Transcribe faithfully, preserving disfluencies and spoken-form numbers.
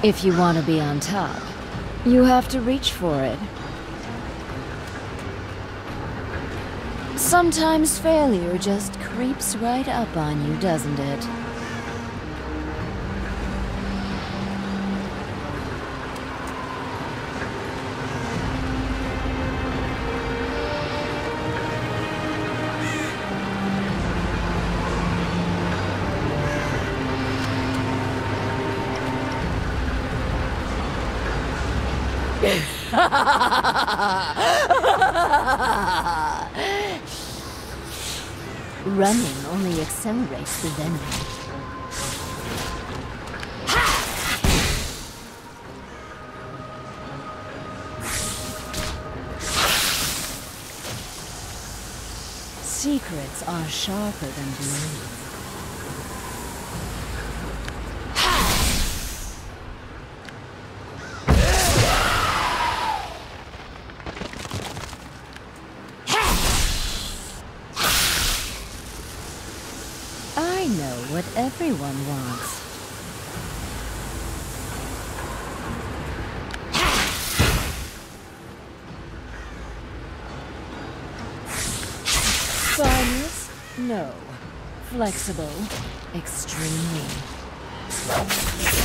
If you want to be on top, you have to reach for it. Sometimes failure just creeps right up on you, doesn't it? Running only accelerates the venom. Secrets are sharper than blades. I know what everyone wants. Spineless? No. Flexible? Extremely.